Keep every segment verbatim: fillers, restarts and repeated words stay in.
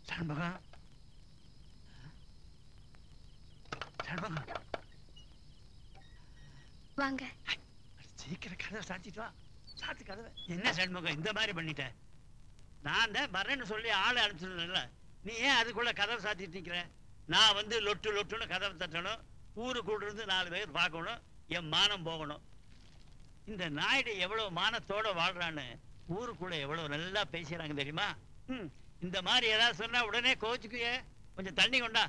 சண்முகம் சண்முகம் வாங்க. சீக்கிரம் கதவை சாத்திட்டு வா. சாத்து கதவை. என்ன சண்முகம் இந்த மாதிரி பண்ணிட்ட? நான் தான் வரேன்னு சொல்லி ஆளை அனுப்பிச்சிருந்தேன்ல, நீ ஏன் அதுக்குள்ள கதவை சாத்திட்டு நிக்கிற? நான் வந்து லொட்டு லொட்டுன்னு கதவை தட்டணும், ஊரு கூட இருந்து நாலு பேர் பார்க்கணும், என் மானம் போகணும். இந்த நாயுடு எவ்வளவு மானத்தோட வாழ்றான்னு ஊருக்குள்ள எவ்வளவு நல்லா பேசுறாங்க தெரியுமா? ம், இந்த மாதிரி ஏதாவது சொன்னா உடனே கோச்சுக்குய. கொஞ்சம் தண்ணி கொண்டா.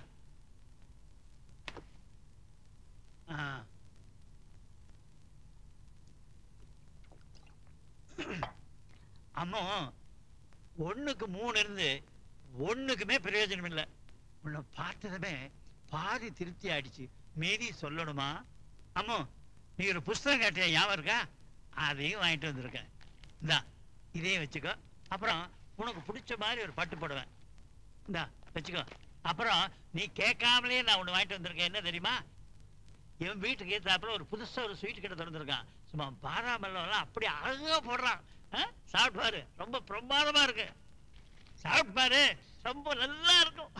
அம்மா ஒண்ணுக்கு மூணு இருந்து ஒண்ணுக்குமே பிரயோஜனம் இல்லை. உன்னை பார்த்ததுமே பாதி திருப்தி ஆயிடுச்சு. மீதி சொல்லணுமா? அம்மா நீ ஒரு புஸ்தகம் கேட்டிய ஞாபகம் இருக்கா? அதையும் வாங்கிட்டு வந்திருக்கேன். இந்தா இதையும் வச்சுக்கோ. அப்புறம் உனக்கு பிடிச்ச மாதிரி ஒரு பட்டு போடுவேன். இந்தா வச்சுக்கோ. அப்புறம் நீ கேட்காமலே நான் ஒண்ணு வாங்கிட்டு வந்திருக்கேன். என்ன தெரியுமா? என் வீட்டுக்கு ஏற்றாப்புல ஒரு புதுசா ஒரு ஸ்வீட் கிட்ட திறந்துருக்கான். சும்மா பாதாம் எல்லாம் அப்படி அழகா போடுறான். சாப்பிட்டு பாரு, ரொம்ப பிரமாதமா இருக்கு. சாப்பிட்டு பாரு, ரொம்ப நல்லா இருக்கும்.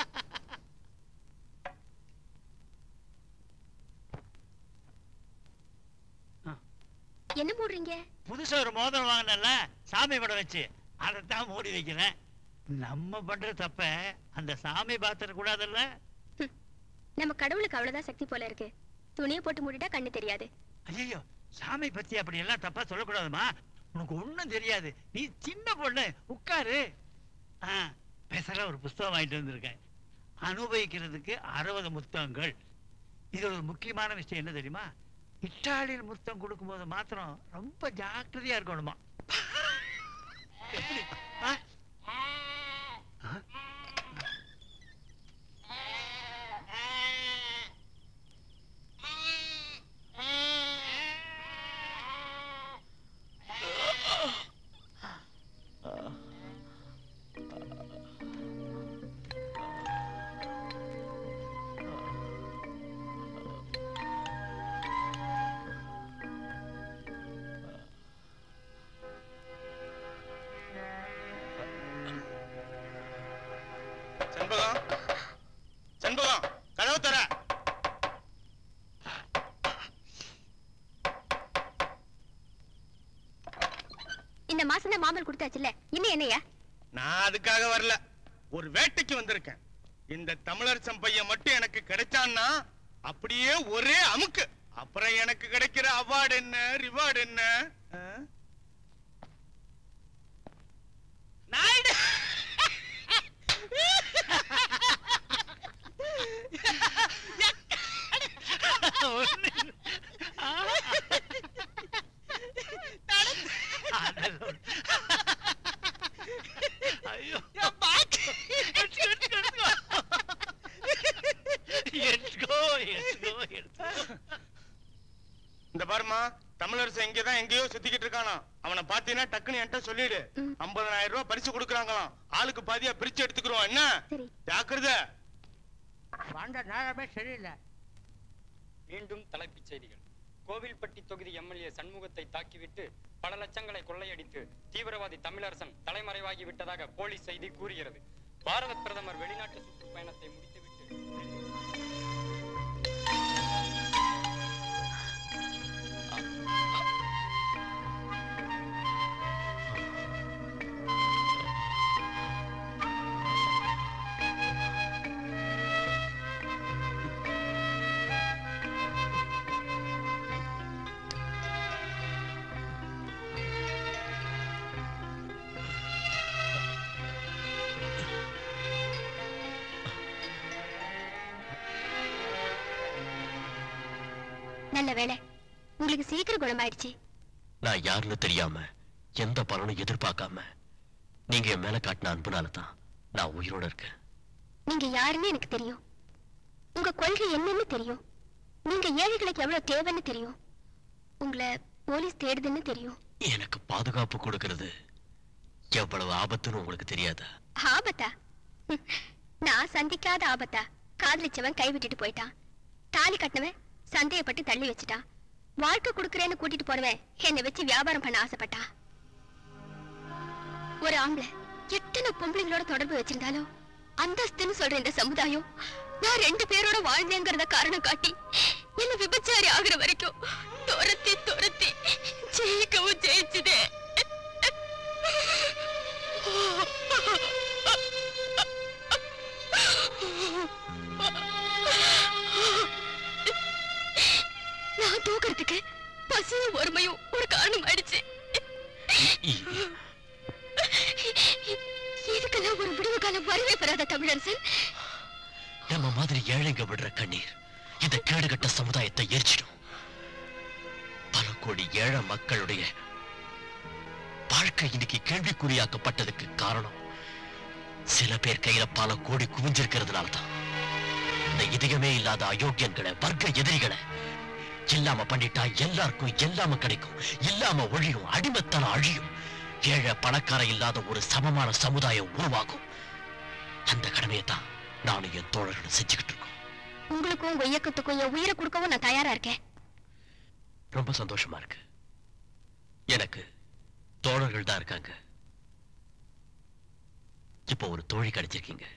என்ன மூடுறீங்க? புதுசா ஒரு மோதிரம் வாங்கினல சாமி படம் வச்சு, அதைத்தான் மூடி வைக்கிறேன். நம்ம பண்ற தப்ப அந்த சாமி பாத்திர கூடாதுல்ல. நம்ம கடவுளுக்கு அவ்வளவுதான் சக்தி போல இருக்கு. துணியை போட்டு மூடிட்டா கண்ணு தெரியாது. ஐயோ, சாமி பத்தி அப்படி எல்லாம் தப்பா சொல்லக்கூடாதுமா. உனக்கு ஒண்ணும் தெரியாது, நீ சின்ன பொண்ணு. உட்காரு. பேசல ஒரு புஸ்தகம் வாங்கிட்டு வந்திருக்கேன். அனுபவிக்கிறதுக்கு அறுபது முத்தங்கள். இது ஒரு முக்கியமான விஷயம் என்ன தெரியுமா? இட்டாலியில் முத்தம் கொடுக்கும் போது மாத்திரம் ரொம்ப ஜாக்கிரதையா இருக்கணுமா. இந்த மாசம் தான் மாமல் கொடுத்தாச்சுல, இன்னும் என்னையா? நான் அதுக்காக வரல, ஒரு வேட்டைக்கு வந்திருக்கேன். இந்த தமிழரசன் பையன் மட்டும் எனக்கு கிடைச்சான்னா அப்படியே ஒரே அமுக்கு. அப்புறம் எனக்கு கிடைக்கிற அவார்டு என்ன, ரிவார்டு என்ன? நாயுடு ஐயோ, இந்த பாருமா, தமிழரசு எங்கதான் எங்கேயோ சுத்திக்கிட்டு இருக்கானா. அவனை பாத்தீங்கன்னா டக்குன்னு என்கிட்ட சொல்லிடு. ஐம்பதாயிரம் ரூபாய் பரிசு கொடுக்கறாங்களாம். ஆளுக்கு பாதியா பிரிச்சு எடுத்துக்கிறோம். என்ன ஜாக்கிரதை. நேரமே சரியில்லை. மீண்டும் தலைப்புச் செய்திகள். கோவில்பட்டி தொகுதி எம்எல்ஏ சண்முகத்தை தாக்கிவிட்டு பல லட்சங்களை கொள்ளையடித்து தீவிரவாதி தமிழரசன் தலைமறைவாகி விட்டதாக போலீஸ் செய்தி கூறுகிறது. பாரத பிரதமர் வெளிநாட்டு சுற்றுப்பயணத்தை முடித்துவிட்டு நல்ல வேளை, உங்களுக்கு சீக்கிரம் குணமாயிடுச்சு. நான் யாருன்னு தெரியாம எந்த பலனும் எதிர்பார்க்காம நீங்க என் மேல காட்டின அன்புனாலதான் நான் உயிரோட இருக்கேன். நீங்க யாருன்னு எனக்கு தெரியும். உங்க கொள்கை என்னன்னு தெரியும். நீங்க ஏழைகளுக்கு எவ்வளவு தேவைன்னு தெரியும். உங்களை போலீஸ் தேடுதுன்னு தெரியும். எனக்கு பாதுகாப்பு கொடுக்கிறது எவ்வளவு ஆபத்துன்னு உங்களுக்கு தெரியாதா? ஆபத்தா? நான் சந்திக்காத ஆபத்தா? காதலிச்சவன் கைவிட்டுட்டு போயிட்டான். தாலி கட்டினவன் சந்தேகப்பட்டு தள்ளி வச்சுட்டான். வாழ்க்கை கொடுக்கறேன்னு கூட்டிட்டு போனவன் என்னை வச்சு வியாபாரம் பண்ண ஆசைப்பட்டான். ஒரு ஆம்பளை எத்தனை பொம்பளைங்களோட தொடர்பு வச்சிருந்தாலும் அந்தஸ்துன்னு சொல்ற இந்த சமுதாயம் நான் ரெண்டு பேரோட வாழ்ந்தேங்கிறத காரணம் காட்டி என்ன விபச்சாரி ஆகுற வரைக்கும் துரத்தி துரத்தி ஜெயிக்கவும் ஜெயிச்சுதே. நான் தூக்குறதுக்கு பசியும் ஒருமையும் ஒரு காரணம் ஆயிடுச்சு. இதுக்கெல்லாம் ஒரு விடுவு காலம் வரவே பெறாத தமிழரசன். நம்ம மாதிரி ஏழைங்க விடுற கண்ணீர் இந்த கேடுகட்ட சமுதாயத்தை எரிச்சிடும். பல கோடி ஏழை மக்களுடைய வாழ்க்கை இன்னைக்கு கேள்விக்குறியாக்கப்பட்டதுக்கு காரணம் சில பேர் கையில பல கோடி குவிஞ்சிருக்கிறதுனாலதான். இந்த இதயமே இல்லாத அயோக்கியன்களை, வர்க்க எதிரிகளை இல்லாம பண்ணிட்டா எல்லாருக்கும் எல்லாம கிடைக்கும், இல்லாம ஒழியும், அடிமத்தனம் அழியும், ஏழை பணக்கார இல்லாத ஒரு சமமான சமுதாயம் உருவாகும். அந்த கடமையை தான் நானும் என் தோழர்களும் செஞ்சுக்கிட்டு இருக்கோம். உங்களுக்கும் உங்க இயக்கத்துக்கும் என் உயிரை கொடுக்கவும் நான் தயாரா இருக்கேன். ரொம்ப சந்தோஷமா இருக்கு. எனக்கு தோழர்கள் தான் இருக்காங்க. இப்போ ஒரு தோழி கிடைச்சிருக்கீங்க.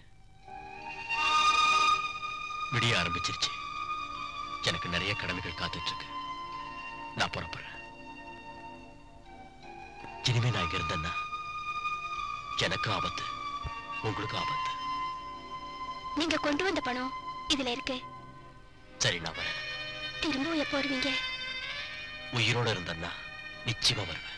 விடிய ஆரம்பிச்சிருச்சு. எனக்கு நிறைய கடன்கள் காத்துட்டு இருக்கு. நான் புறப்படுறேன். இனிமே நான் இங்க இருந்தேன்னா எனக்கு ஆபத்து, உங்களுக்கு ஆபத்து. நீங்க கொண்டு வந்த பணம் இதுல இருக்கு. சரி, நான் வரேன். திரும்பவும் எப்போ வருவீங்க? உயிரோட இருந்தேன்னா நிச்சயமா வருவேன்.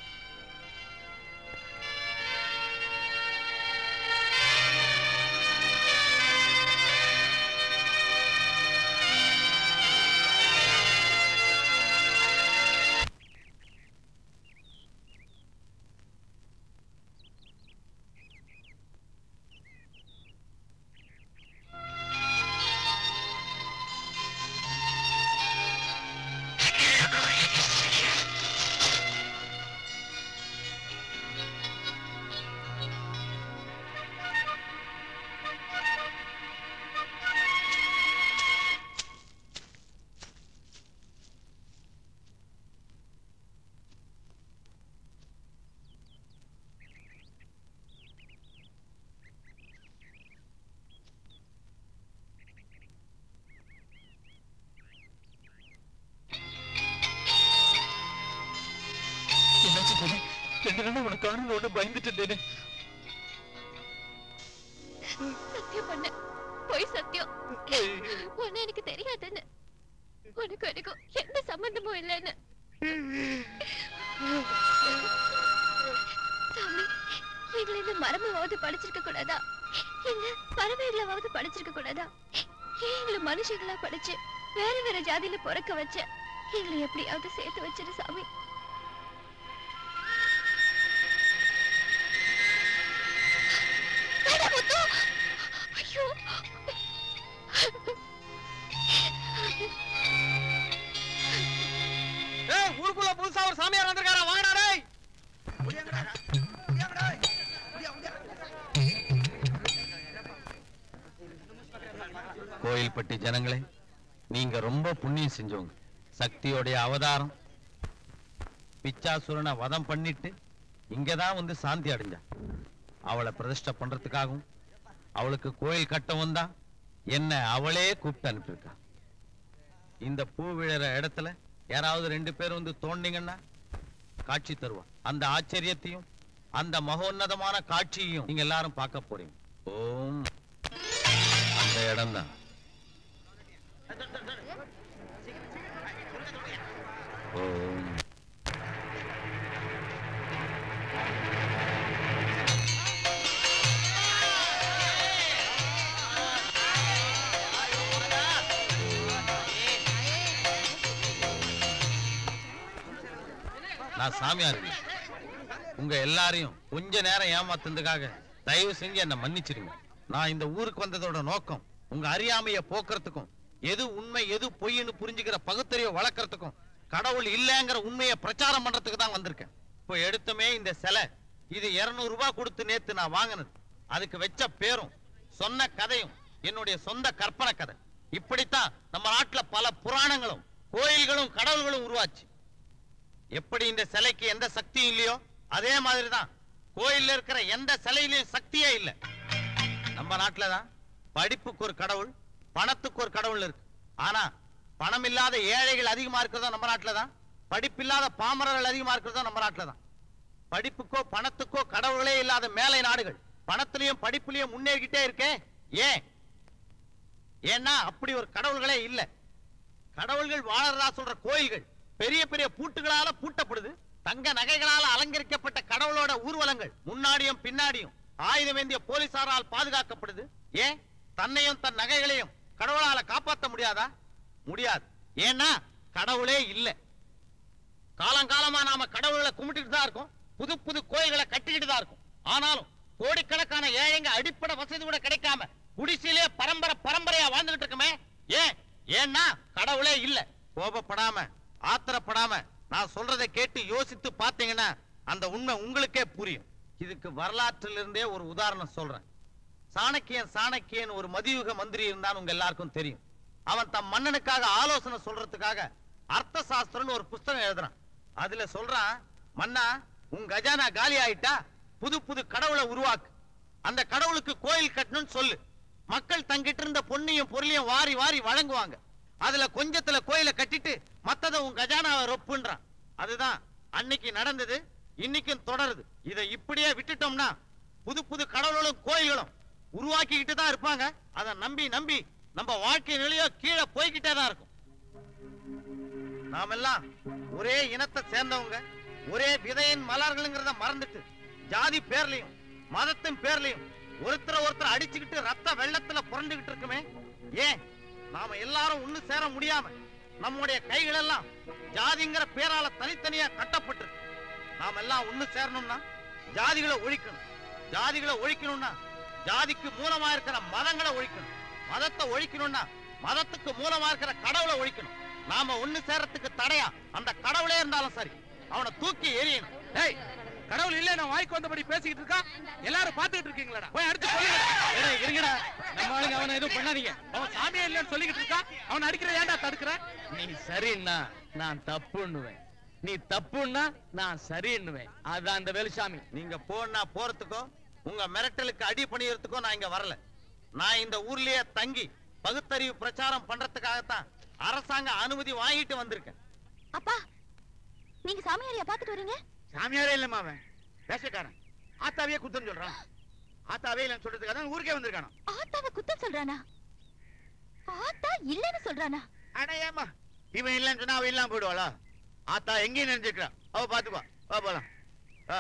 பயந்துட்டு சத்தியம் பண்ண போய் சத்தியம். உன்ன எனக்கு தெரியாதுன்னு, உனக்கு எனக்கும் எந்த சம்பந்தமும் இல்லைன்னு. சாமி, எங்களை இந்த மரமாவது படிச்சிருக்க கூடாதா? இல்ல பறவைகளாவது படிச்சிருக்க கூடாதா? எங்களை மனுஷங்களா படிச்சு வேற வேற ஜாதியில பிறக்க வச்ச எங்களை எப்படியாவது சேர்த்து வச்சிரு சாமி. ஊருக்குள்ள புதுசா ஒரு சாமியார் வந்திருக்காரா? வாங்கடா டேய். கோயில்பட்டி ஜனங்களே, நீங்க ரொம்ப புண்ணியம் செஞ்சவங்க. சக்தியோடைய அவதாரம் பிச்சாசுரனை வதம் பண்ணிட்டு இங்கதான் வந்து சாந்தி அடைஞ்சா. அவளை பிரதிஷ்டை பண்றதுக்காகவும் அவளுக்கு கோயில் கட்டவும் தான் என்ன அவளே கூப்பிட்டு அனுப்பியிருக்கா. இந்த பூ விழற இடத்துல யாராவது ரெண்டு பேர் வந்து தோண்டிங்கன்னா காட்சி தருவா. அந்த ஆச்சரியத்தையும் அந்த மகோன்னதமான காட்சியையும் நீங்க எல்லாரும் பார்க்க போறீங்க. ஓம். அந்த இடம் தான். ஓம். நான் சாமியார். உங்க எல்லாரையும் கொஞ்ச நேரம் ஏமாத்துறதுக்காக தயவு செஞ்சு என்ன மன்னிச்சிருங்க. நான் இந்த ஊருக்கு வந்ததோட நோக்கம் உங்க அறியாமைய போக்குறதுக்கும், எது உண்மை எது பொய்ன்னு புரிஞ்சுக்கிற பகுத்தறிவை வளர்க்கறதுக்கும், கடவுள் இல்லைங்கிற உண்மையை பிரச்சாரம் பண்றதுக்கு தான் வந்திருக்கேன். இப்போ எடுத்துமே இந்த சிலை இது இருநூறு ரூபாய் கொடுத்து நேத்து நான் வாங்கினது. அதுக்கு வச்ச பேரும் சொன்ன கதையும் என்னுடைய சொந்த கற்பனை கதை. இப்படித்தான் நம்ம நாட்டுல பல புராணங்களும் கோயில்களும் கடவுள்களும் உருவாச்சு. எப்படி இந்த சிலைக்கு எந்த சக்தியும் இல்லையோ அதே மாதிரிதான் கோயில்ல இருக்கிற எந்த சிலையிலையும் சக்தியே இல்லை. நம்ம நம்ம நாட்டுலதான் படிப்புக்கு ஒரு கடவுள், பணத்துக்கு ஒரு கடவுள் இருக்கு. ஆனா பணம் இல்லாத ஏழைகள் அதிகமா இருக்கிறதோ நம்ம நாட்டுலதான், படிப்பில்லாத பாமரர்கள் அதிகமா இருக்கிறதோ நம்ம நாட்டுலதான். படிப்புக்கோ பணத்துக்கோ கடவுளே இல்லாத மேலை நாடுகள் பணத்திலையும் படிப்புலையும் முன்னேறிக்கிட்டே இருக்கே. ஏன்? ஏன்னா அப்படி ஒரு கடவுள்களே இல்ல. கடவுள்கள் வாழறதா சொல்ற கோயில்கள் பெரிய பெரிய பூட்டுகளால பூட்டப்படுது. தங்க நகைகளால அலங்கரிக்கப்பட்ட கடவுளோட ஊர்வலங்கள் முன்னாடியும் பின்னாடியும் ஆயுதம் ஏந்திய போலீசாரால் பாதுகாக்கப்படுது. ஏன்? தன்னையும் தன் நகைகளையும் கடவுளால காப்பாற்ற முடியாதா? முடியாது. ஏன்னா கடவுளே இல்ல. காலங்காலமா நாம கடவுளை கும்பிட்டுட்டு தான் இருக்கோம், புது புது கோயில்களை கட்டிக்கிட்டு தான் இருக்கும். ஆனாலும் கோடிக்கணக்கான ஏழைங்க அடிப்படை வசதி கூட கிடைக்காம குடிசையிலே பரம்பரை பரம்பரையா வாழ்ந்துகிட்டு இருக்குமே. ஏன்? ஏன்னா கடவுளே இல்ல. கோபப்படாம ஆத்திரப்படாம நான் சொல்றதை கேட்டு யோசித்து பார்த்தீங்கன்னா அந்த உண்மை உங்களுக்கே புரியும். இதுக்கு வரலாற்றில் இருந்தே ஒரு உதாரணம் சொல்றேன். சாணக்கியன் சாணக்கியன் ஒரு மதியுக மந்திரி இருந்தான்னு உங்க எல்லாருக்கும் தெரியும். அவன் தம் மன்னனுக்காக ஆலோசனை சொல்றதுக்காக அர்த்த சாஸ்திரம்னு ஒரு புஸ்தகம் எழுதுறான். அதுல சொல்றான், மன்னா உன் கஜானா காலி ஆயிட்டா புது புது கடவுளை உருவாக்கு, அந்த கடவுளுக்கு கோயில் கட்டணும்னு சொல்லு. மக்கள் தங்கிட்டு இருந்த பொன்னையும் பொருளையும் வாரி வாரி வழங்குவாங்க. அதுல கொஞ்சத்துல கோயிலை கட்டிட்டு மத்தத உன் கஜானாவை ரொப்புன்றான். அதுதான் அன்னைக்கு நடந்தது, இன்னைக்கும் தொடருது. இதை இப்படியே விட்டுட்டோம்னா புது புது கடவுளும் கோயில்களும் உருவாக்கிக்கிட்டு தான் இருப்பாங்க. அதை நம்பி நம்பி நம்ம வாழ்க்கை நிலையோ கீழே போய்கிட்டே தான் இருக்கும். நாமெல்லாம் ஒரே இனத்தை சேர்ந்தவங்க, ஒரே விதையின் மலர்களுங்கிறத மறந்துட்டு ஜாதி பேர்லயும் மதத்தின் பேர்லயும் ஒருத்தரை ஒருத்தர் அடிச்சுக்கிட்டு ரத்த வெள்ளத்துல புரண்டுகிட்டு இருக்குமே. ஏன்? நாம எல்லாரும் ஒண்ணு சேர முடியாம நம்முடைய கைகள் எல்லாம் ஜாதிங்கிற பேரால தனித்தனியா கட்டப்பட்டு. நாம எல்லாம் ஒண்ணு சேரணும்னா ஜாதிகளை ஒழிக்கணும். ஜாதிகளை ஒழிக்கணும்னா ஜாதிக்கு மூலமா இருக்கிற மதங்களை ஒழிக்கணும். மதத்தை ஒழிக்கணும்னா மதத்துக்கு மூலமா இருக்கிற கடவுளை ஒழிக்கணும். நாம ஒண்ணு சேரத்துக்கு தடையா அந்த கடவுளே இருந்தாலும் சரி, அவனை தூக்கி எறியணும். டேய், கடவுள் இல்ல, நான் வாய்க்கு வந்தபடி பேசிக்கிட்டு இருக்கா, எல்லாரும் பாத்துக்கிட்டு இருக்கீங்களா? போய் அடிச்சு இருங்கடா. நம்ம ஆளுங்க அவனை எதுவும் பண்ணாதீங்க. அவன் சாமியே இல்லைன்னு சொல்லிக்கிட்டு இருக்கா, அவனை அடிக்கிற ஏன்டா தடுக்கிற? நீ சரின்னா நான் தப்புன்னுவேன், நீ தப்புன்னா நான் சரின்னுவேன். அதான் அந்த வேலுசாமி. நீங்க போனா போறதுக்கோ உங்க மிரட்டலுக்கு அடி பணியறதுக்கோ நான் இங்க வரல. நான் இந்த ஊர்லயே தங்கி பகுத்தறிவு பிரச்சாரம் பண்றதுக்காகத்தான் அரசாங்க அனுமதி வாங்கிட்டு வந்திருக்கேன். அப்பா, நீங்க சாமியாரையா பாத்துட்டு வரீங்க? சாமியாரே இல்லம்மா, அவன் வேஷக்காரன். ஆத்தாவே குத்தம் சொல்றான். ஆத்தாவே இல்லைன்னு சொல்றதுக்காக தான் ஊருக்கே வந்திருக்கானோ. ஆத்தாவை குத்தம் சொல்றானா? ஆத்தா இல்லன்னு சொல்றானா? அட ஏமா, இவன் இல்லன்னு சொன்னா அவ இல்லாம போயிடுவாளா? ஆத்தா எங்கேயும் நினைச்சிருக்கா, அவ பாத்துக்குவா. வா போலாம். ஆ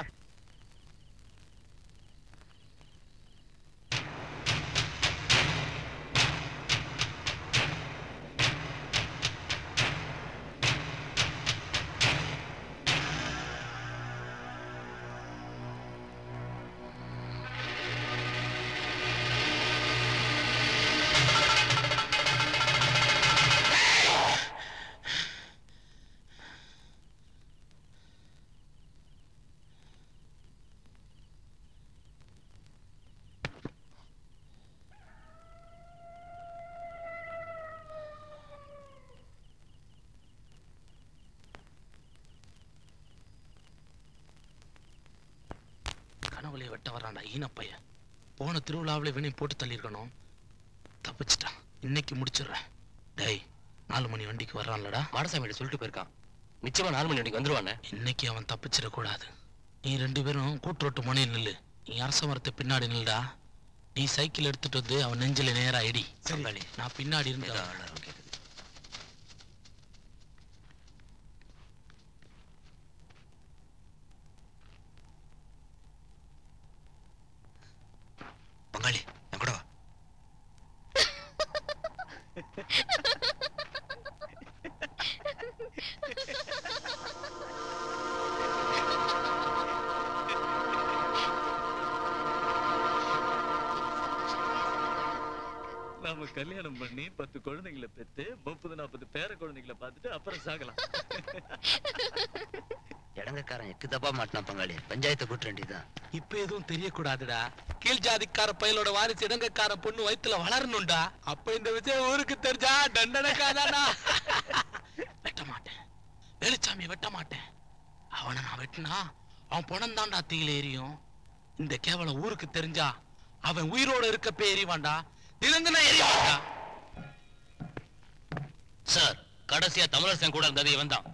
கனவுலையே வெட்ட வரான்டா ஈனப்பைய. போன திருவிழாவில இவனையும் போட்டு தள்ளியிருக்கணும். தப்பிச்சிட்டான். இன்னைக்கு முடிச்சிடுறேன். டேய், நாலு மணி வண்டிக்கு வர்றான்லடா. மாடசாமி சொல்லிட்டு போயிருக்கான், நிச்சயமா நாலு மணி வண்டிக்கு வந்துருவானே. இன்னைக்கு அவன் தப்பிச்சிடக்கூடாது. நீ ரெண்டு பேரும் கூட்டுரோட்டு முனையில் நில்லு. நீ அரச மரத்தை பின்னாடி நில்லுடா. நீ சைக்கிள் எடுத்துட்டு வந்து அவன் நெஞ்சில நேரா இடி. சரி, நான் பின்னாடி இருந்து பங்காளி என் கூட வா. நாம கல்யாணம் பண்ணி பத்து குழந்தைங்களை பெத்து முப்பது நாற்பது பேர குழந்தைகளை பார்த்துட்டு அப்புறம் சாகலாம். இடங்கக்காரன் எக்கு தப்பா மாட்டினா பங்காளி, பஞ்சாயத்தை கூட்ட வேண்டியதுதான். இப்ப எதுவும் தெரியக்கூடாதுடா. கீழ் ஜாதிக்கார பயலோட வாரிசு இடங்கக்கார பொண்ணு வயித்துல வளரணும்டா. அப்ப இந்த விஷயம் ஊருக்கு தெரிஞ்சா தண்டனைக்காதானா? வெட்ட மாட்டேன், வெளிச்சாமி வெட்ட மாட்டேன். அவனை நான் வெட்டினா அவன் பணம் தான்டா தீயில எரியும். இந்த கேவலம் ஊருக்கு தெரிஞ்சா அவன் உயிரோட இருக்கப்ப எறிவான்டா, தினந்தின எறிவான்டா. சார், கடைசியா தமிழரசன் கூட இருந்தது இவன் தான்.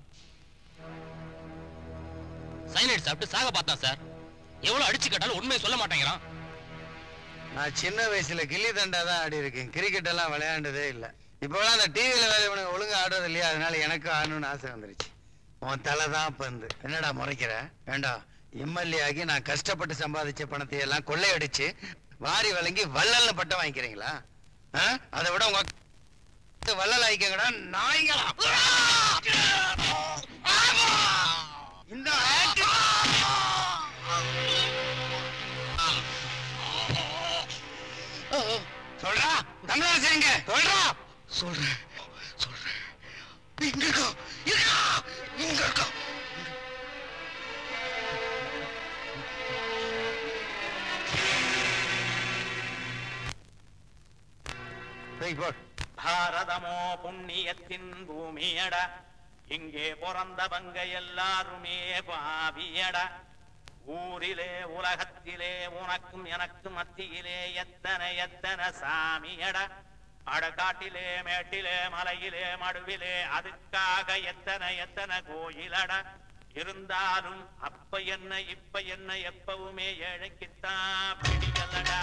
சைனைட் சாப்பிட்டு சாக பார்த்தான் சார். எவ்வளவு அடிச்சு கேட்டாலும் உண்மையை சொல்ல மாட்டேங்கிறான். நான் சின்ன வயசுல கில்லி தண்டா தான் ஆடி இருக்கேன், கிரிக்கெட் எல்லாம் விளையாண்டதே இல்லை. இப்போலாம் அந்த டிவியில வேலை இவனுக்கு ஒழுங்கா ஆடுறது இல்லையா, அதனால எனக்கு ஆடணும்னு ஆசை வந்துருச்சு. உன் தலை தான் பந்து. என்னடா முறைக்கிற? வேண்டாம், எம்எல்ஏ ஆகி நான் கஷ்டப்பட்டு சம்பாதிச்ச பணத்தை எல்லாம் கொள்ளையடிச்சு வாரி வழங்கி வள்ளல்னு பட்டம் வாங்கிக்கிறீங்களா? அதை விட உங்க வள்ளல் ஆயிக்கங்கடா நாய்களா. இந்த சொல்றா தமிழரசன் எங்க? சொல்றா. சொல்றேன் சொல்றேன். இங்க இருக்கா இருக்கா இங்க இருக்கா. பாரதமோ புண்ணியத்தின் பூமியடா, இங்கே பிறந்தவங்க எல்லாருமே பாவியடா. ஊரிலே உலகத்திலே உனக்கும் எனக்கும் மத்தியிலே எத்தனை எத்தனை சாமியடா. அடக்காட்டிலே மேட்டிலே மலையிலே மடுவிலே அதுக்காக எத்தனை எத்தனை கோயிலடா. இருந்தாலும் அப்ப என்ன இப்ப என்ன எப்பவுமே ஏழைக்குத்தான் பிடிக்கலடா.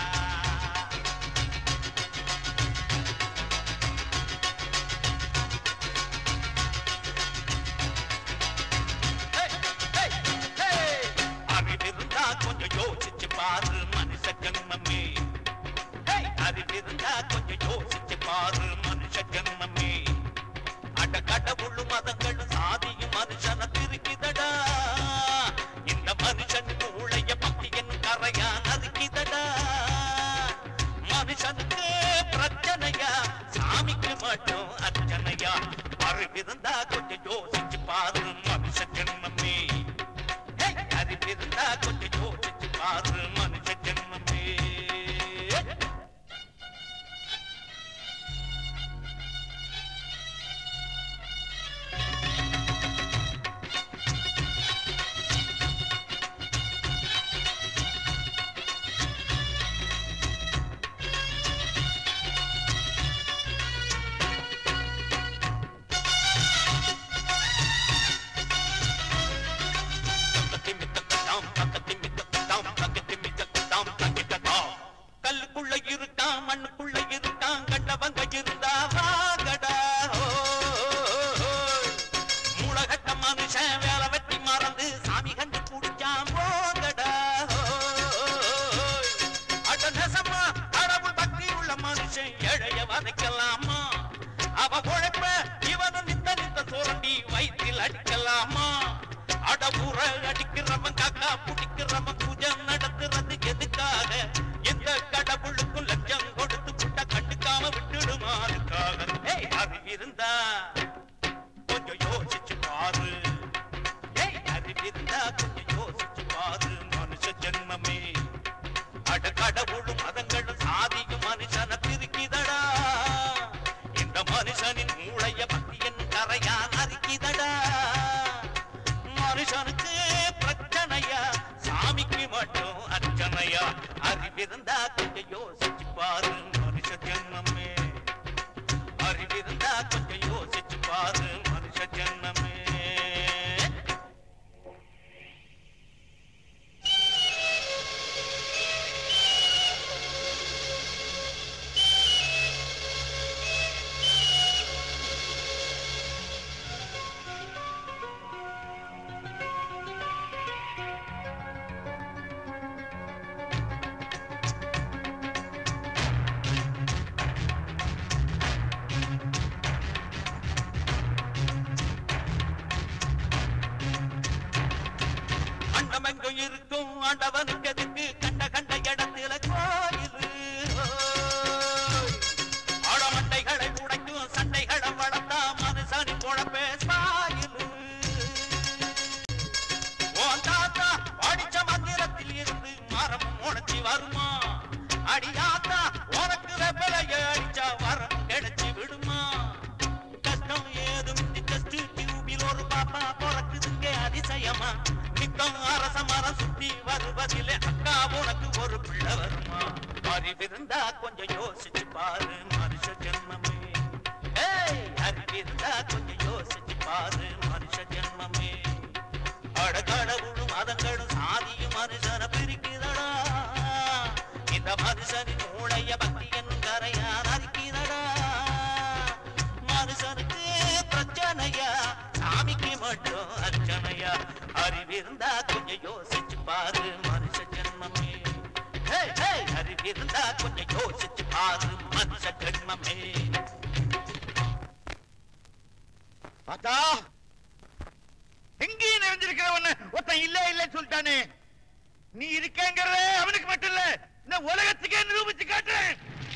அறிவிருந்தா கொஞ்சம் யோசிச்சு பாரு மனுஷ ஜன்மமே. அறிவிருந்தா கொஞ்சம் யோசிச்சு பாரு மனுஷ ஜன்மமே. அட கடவுள் மதங்களும் சாதியும் மனுஷனை திருக்கிதடா. இந்த மனுஷன் மூளைய பக்தியின் கரையா நறுக்கிதடா. மனுஷனுக்கு பிரச்சனையா, சாமிக்கு மட்டும் அர்ச்சனையா. அறிவிருந்தா கொஞ்சம் யோசிச்சு பாரு மனுஷ ஜன்மமே. அறிவிருந்தா கொஞ்சம் யோசிச்சு பாரு மனுஷ ஜன்மமே. கல்லுக்குள்ள இருக்கான் மண்ணுக்குள்ள இருக்கான் கண்டவங்க இருந்தா வாகடா. மூலகட்ட மனுஷன் வேலை வெட்டி மறந்து சாமி கண்டு குடிச்சான் போகடா. அட நெசமா கடவுள் பக்தி உள்ள மனுஷன் ஏழைய வதைக்கலாமா? அவ உழைப்ப இவனும் நித்த நித்த சுரண்டி வயிற்றில் அடிக்கலாமா? அட ஊற அடிக்கிறவன் காக்கா புடிக்கிறவன் பூஜை நடத்துறது எதுக்காக? எந்த கடவுளுக்கும் லட்சம் கொடுத்து புட்ட கண்டுக்காம விட்டுடுமாறுக்காக. அறிவிருந்தா கொஞ்சம் யோசிச்சு பாரு. அறிவிருந்தா கொஞ்சம் யோசிச்சு பாரு மனுஷ ஜன்மமே. அட கடவுளும் மதங்களும் சாதியும் மனுஷனை திருக்கிதடா. இந்த மனுஷனின் மூளைய பக்தியின் கரையா நறுக்கிதடா. மனுஷனுக்கு பிரச்சனையா, சாமிக்கு மட்டும் அர்ச்சனையா. அறிவிருந்தா கொஞ்சம் யோசிச்சு பாரு மனுஷ ஜன்மமே. அறிவிருந்தா கொஞ்சம் யோசிச்சு பாரு மனுஷ ஜன்மமே. அண்டமெங்கும் இருக்கும் ஆண்டவனுக்கு எதுக்கு கண்ட கண்ட இடத்துல கோயிலு. ஆழமண்டைகளை உடைக்கும் சண்டைகளை வளர்த்தா மனுஷனின் குழப்பே சாயிலு. உன் தாத்தா படிச்ச மந்திரத்தில் இருந்து மரம் உடைச்சி வருமா? அடியாத்தா உனக்கு வெப்பலைய அடிச்சா வரம் கிடைச்சி விடுமா? கஷ்டம் ஏதும் ஜஸ்ட் டியூபில் ஒரு பாப்பா பிறக்குதுங்க அதிசயமா? நித்தம் அரச மரம் சுத்தி வருவதிலே அக்கா உனக்கு ஒரு பிள்ளை வருமா? அறிவிருந்தா கொஞ்சம் யோசிச்சு பாரு மனுஷ ஜென்மமே. அறிவிருந்தா கொஞ்சம் யோசிச்சு பாரு மனுஷ ஜென்மமே. அட கடவுளும் மதங்களும் சாதியும் மனுஷனை பிரிக்குதடா. இந்த மனுஷனின் மூளைய பக்தி என்னும் கரையா நரிக்குதடா. மனுஷனுக்கு பிரச்சனையா சாமிக்கு மட்டும் அர்ச்சனையா. அறிவிருந்தா கொஞ்சம் யோசிச்சு பாரு மனுஷ ஜென்மமே. அறிவிருந்தா கொஞ்சம் யோசிச்சு பாரு மனுஷ ஜென்மமே. பார்த்தா எங்கேயும் நிறைஞ்சிருக்கிறவன ஒருத்தன் இல்ல இல்ல சொல்லிட்டானே. நீ இருக்கங்கிறத அவனுக்கு மட்டும் இல்ல இந்த உலகத்துக்கே நிரூபிச்சு காட்டுறேன்.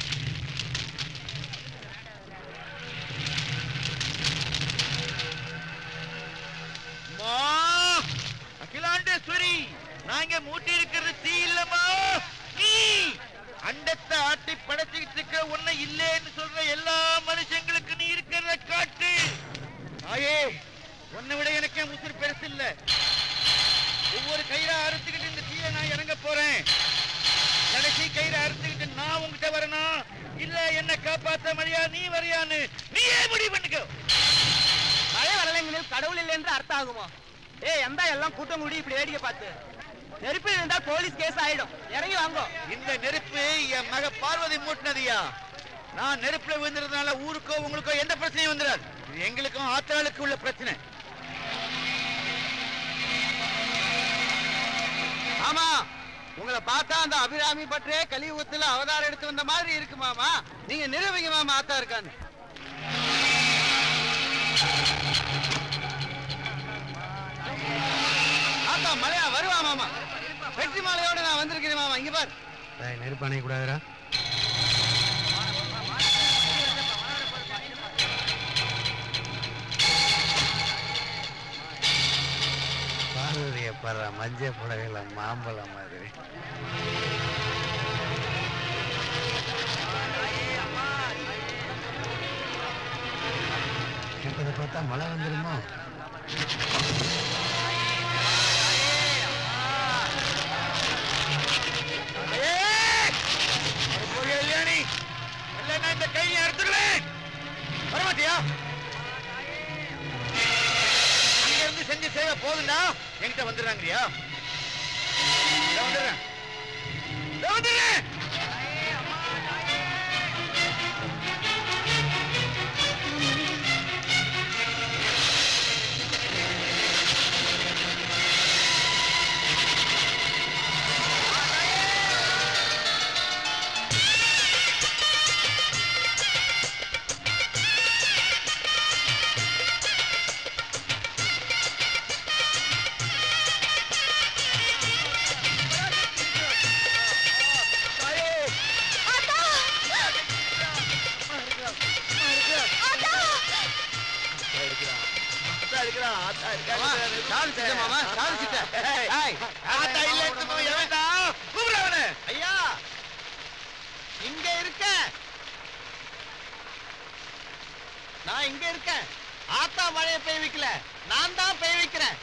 அகிலாண்டேஸ்வரி, நாங்க மூட்டி இருக்கிறது தீ இல்லமா நீ. அண்டத்தை ஆட்டி படைச்சுக்கிட்டு இருக்கிற உன்னை இல்லேன்னு சொல்ற எல்லா மனுஷங்களுக்கு நீ இருக்கிறத காட்டு. ஆயே, உன்னை விட எனக்கு உசுறு பெருசு இல்ல. ஒவ்வொரு கயிறா அறுத்துக்கிட்டு இந்த தீய நான் இறங்க போறேன். கடைசி கயிறை அறுத்துக்கிட்டு நான் உங்ககிட்ட வரணும், இல்ல என்ன காப்பாத்த மரியா நீ வரையான்னு நீயே முடிவு பண்ணிக்கோ. மழை வரலைங்களில் கடவுள் இல்லை என்று அர்த்தம் ஆகுமா? ஏ எந்த எல்லாம் கூட்டம் கூடி இப்படி வேடிக்கை பார்த்து நெருப்பு இருந்தா போலீஸ் கேஸ் ஆயிடும். இறங்கி வாங்கோ. இந்த நெருப்பு என் மக பார்வதி மூட்டினதியா. நான் நெருப்புல விழுந்ததுனால ஊருக்கோ உங்களுக்கோ எந்த பிரச்சனையும் வந்துடாது. இது எங்களுக்கும் ஆத்தாளுக்கு உள்ள பிரச்சனை. ஆமா, உங்களை பார்த்தா அந்த அபிராமி பற்றே கலியுகத்துல அவதாரம் எடுத்து வந்த மாதிரி இருக்கு மாமா. நீங்க நிரூபிங்க மாமா ஆத்தா இருக்கான்னு. ஆத்தா மலையா வருவா மாமா. வெற்றி மாலையோட நான் வந்திருக்கிறேன் மாமா. இங்க பாரு. நெருப்பு அணைய கூடாதுரா. பார்வதிய பாரு, மஞ்ச புடவையில மாம்பழம் மாதிரி. கேட்டதை பார்த்தா மழை வந்துருமோ? இந்த கையை எடுத்துருவேன். வரமாட்டியா? அங்க இருந்து செஞ்சு சேவை போதுண்டா. என்கிட்ட வந்துடுறாங்கயா. வந்துடுறேன் வந்துடுறேன். ஐயா இங்க இருக்க, நான் இங்க இருக்கேன். ஆத்தா மழையை பெய்ய வைக்கல, நான் தான் பெய்ய வைக்கிறேன்.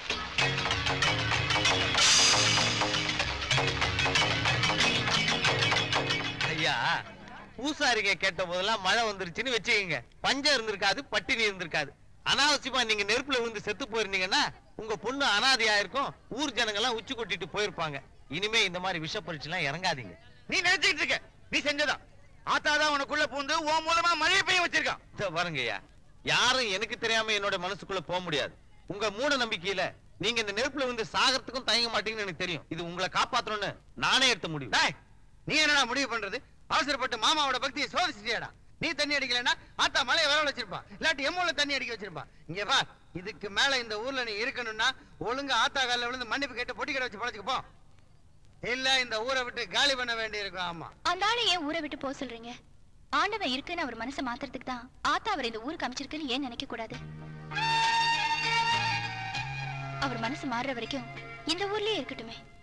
ஐயா, பூசாரிங்க கேட்ட போதெல்லாம் மழை வந்துருச்சுன்னு வச்சுக்கீங்க, பஞ்சம் இருந்திருக்காது, பட்டினி இருந்திருக்காது. அனாவசியமா நீங்க நெருப்புல விழுந்து செத்து போயிருந்தீங்கன்னா உங்க பொண்ணு அனாதையா இருக்கும், ஊர் ஜனங்க எல்லாம் உச்சி கொட்டிட்டு போயிருப்பாங்க. இனிமே இந்த மாதிரி விஷ பரீட்சை எல்லாம் இறங்காதீங்க. நீ நினைச்சுக்கிட்டு இருக்க, நீ செஞ்சதா ஆத்தாதான் உனக்குள்ள பூந்து உன் மூலமா மழையை பெய்ய வச்சிருக்கான். பாருங்கய்யா, யாரும் எனக்கு தெரியாம என்னோட மனசுக்குள்ள போக முடியாது. உங்க மூட நம்பிக்கையில நீங்க இந்த நெருப்புல வந்து சாகறதுக்கும் தயங்க மாட்டீங்கன்னு எனக்கு தெரியும். இது உங்களை காப்பாத்தணும்னு நானே எடுத்த முடியும். நீ என்னடா முடிவு பண்றது? அவசரப்பட்டு மாமாவோட பக்தியை சோதிச்சிட்டியாடா. நீ தண்ணி அடிக்கலன்னா ஆத்தா மலையை வர வச்சிருப்பா, இல்லாட்டி எம்மூல தண்ணி அடிக்க வச்சிருப்பா. இங்க பா, இதுக்கு மேல இந்த ஊர்ல நீ இருக்கணும்னா ஒழுங்கா ஆத்தா காலில் விழுந்து மன்னிப்பு கேட்டு பொட்டி கடை வச்சு பழச்சுக்கு போ. இல்ல இந்த ஊரை விட்டு காலி பண்ண வேண்டி இருக்கும். ஆமா, அந்த ஆளை ஏன் ஊரை விட்டு போக சொல்றீங்க? ஆண்டவன் இருக்குன்னு அவர் மனசை மாத்துறதுக்கு தான் ஆத்தா அவர் இந்த ஊருக்கு அமைச்சிருக்குன்னு ஏன் நினைக்க கூடாது? அவர் மனசு மாறுற வரைக்கும் இந்த ஊர்லயே இருக்கட்டுமே.